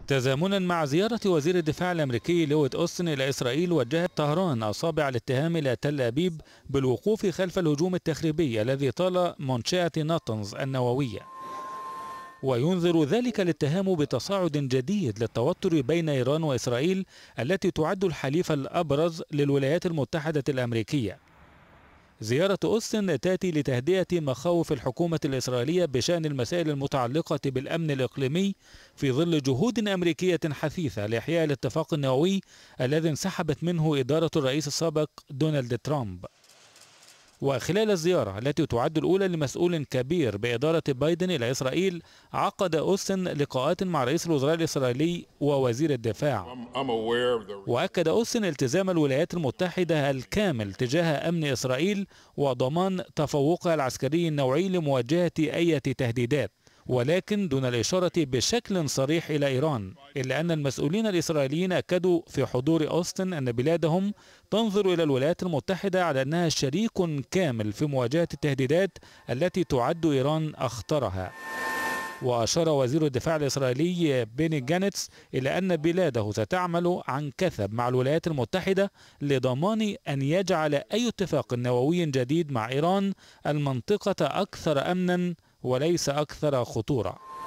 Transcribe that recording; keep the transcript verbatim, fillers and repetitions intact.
تزامنا مع زيارة وزير الدفاع الأمريكي لويد أوستن إلى إسرائيل، وجهت طهران أصابع الاتهام إلى تل أبيب بالوقوف خلف الهجوم التخريبي الذي طال منشأة ناتنز النووية. وينذر ذلك الاتهام بتصاعد جديد للتوتر بين إيران وإسرائيل التي تعد الحليف الأبرز للولايات المتحدة الأمريكية. زيارة أوستن تأتي لتهدئة مخاوف الحكومة الإسرائيلية بشأن المسائل المتعلقة بالأمن الإقليمي في ظل جهود أمريكية حثيثة لإحياء الاتفاق النووي الذي انسحبت منه إدارة الرئيس السابق دونالد ترامب. وخلال الزيارة التي تعد الأولى لمسؤول كبير بإدارة بايدن إلى إسرائيل، عقد أوستن لقاءات مع رئيس الوزراء الإسرائيلي ووزير الدفاع. وأكد أوستن التزام الولايات المتحدة الكامل تجاه أمن إسرائيل وضمان تفوقها العسكري النوعي لمواجهة أي تهديدات، ولكن دون الإشارة بشكل صريح إلى إيران، إلا أن المسؤولين الإسرائيليين أكدوا في حضور أوستن أن بلادهم تنظر إلى الولايات المتحدة على أنها شريك كامل في مواجهة التهديدات التي تعد إيران أخطرها. وأشار وزير الدفاع الإسرائيلي بيني جانتس إلى أن بلاده ستعمل عن كثب مع الولايات المتحدة لضمان أن يجعل أي اتفاق نووي جديد مع إيران المنطقة أكثر أمنا وليس أكثر خطورة.